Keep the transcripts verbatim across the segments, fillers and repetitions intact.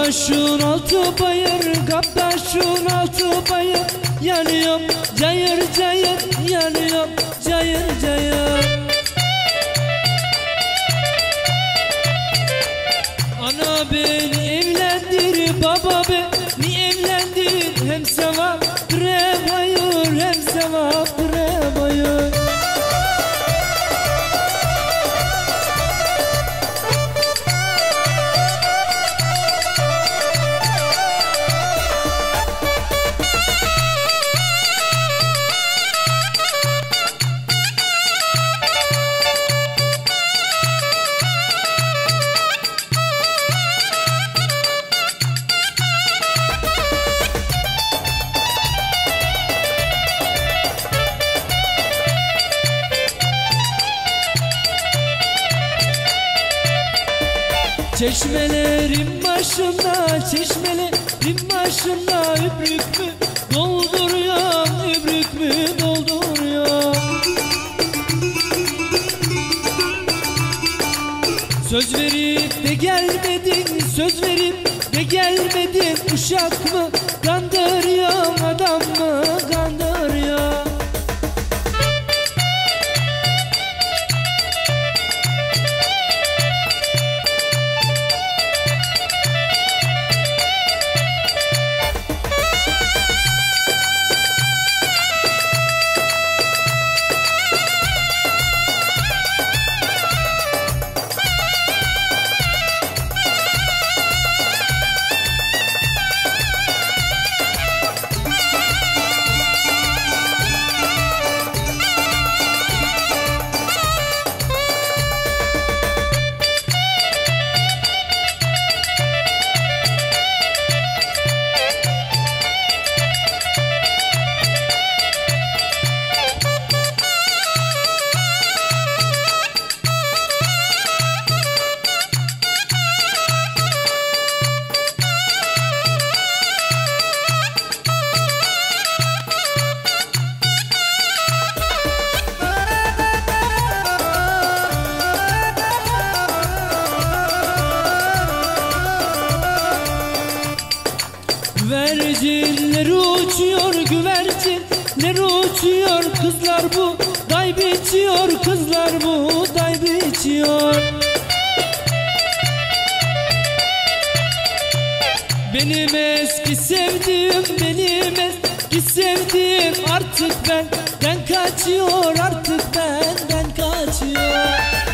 Kaptaşın altı bayır, kaptaşın altı bayır, yanıyorum cayır cayır, yanıyorum cayır cayır. Ana beni evlendir, baba beni evlendir, hem sevap hem hayır, hem sevap hem hayır. Çeşmelerin başında, çeşmelerin başında übrük mü dolduruyor, übrük mü dolduruyor. Söz verip de gelmedin, söz verip de gelmedin, uşak mı kandırıyor, adam mı kandırıyor. Güvercinler uçuyor, güvercinler uçuyor, kızlar bu day biçiyor, kızlar bu day biçiyor. Benim eski sevdiğim, benim eski sevdiğim artık benden kaçıyor, artık benden kaçıyor.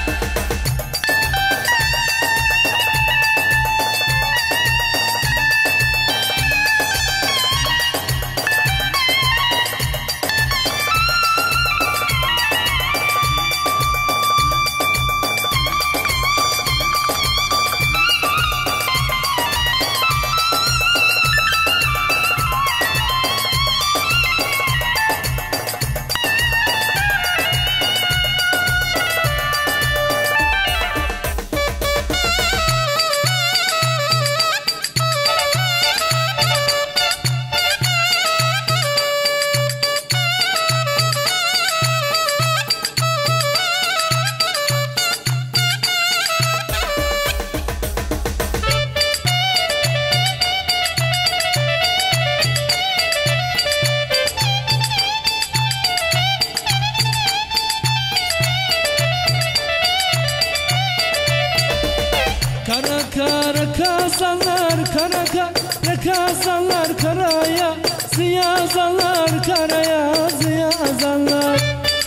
Kara kara kazanlar, kara kara kazanlar, karaya yazanlar, karaya yazanlar.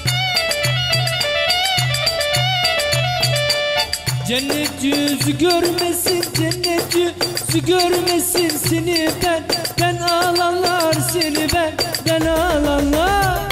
Cennet yüzü görmesin, cennet yüzü görmesin seni ben, ben alanlar, seni ben, ben alanlar.